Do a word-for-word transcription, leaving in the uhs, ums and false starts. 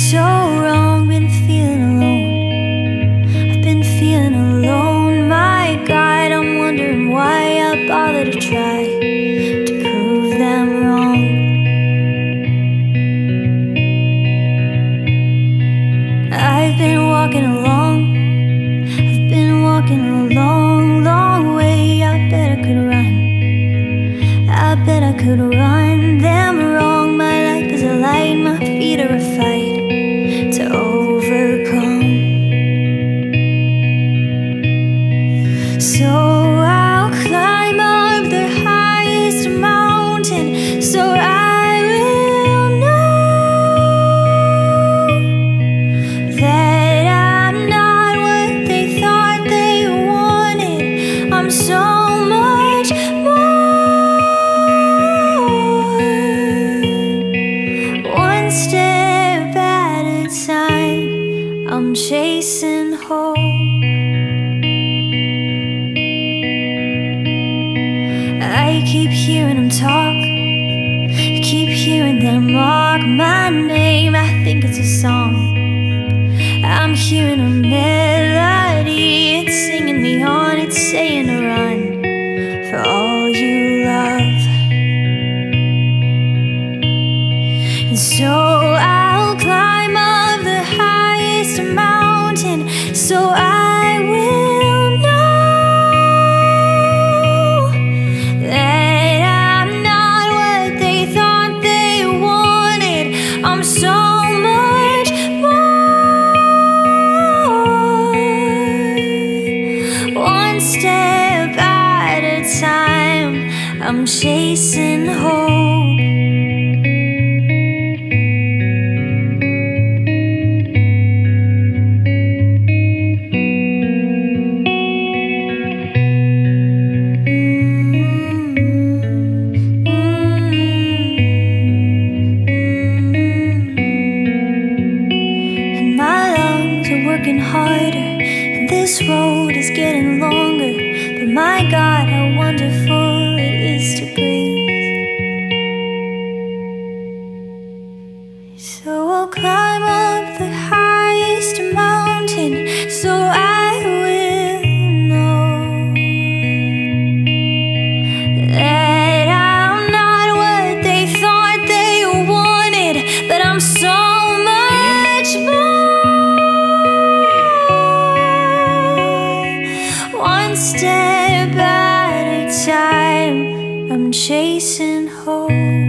so wrong, been feeling alone. I've been feeling alone. My God, I'm wondering why I bother to try to prove them wrong. I've been walking along, I've been walking a long, long way. I bet I could run, I bet I could run them wrong. My life is a light, my feet are a fight to overcome. So I'll climb up the highest mountain, so I will know that I'm not what they thought they wanted. I'm so much more. One step at a time, I'm chasing hope. I keep hearing them talk, I keep hearing them mock my name. I think it's a song, I'm hearing a melody. It's singing me on, it's saying to run for all you love. And so I'll climb up the highest mountain, so I will know that I'm not what they thought they wanted. I'm so much more. One step at a time, I'm chasing hope. Working harder, and this road is getting longer. But my God, how wonderful it is to breathe. So I'll climb up the highest mountain, so I will know that I'm not what they thought they wanted, but I'm so much more. One step at a time, I'm chasing hope.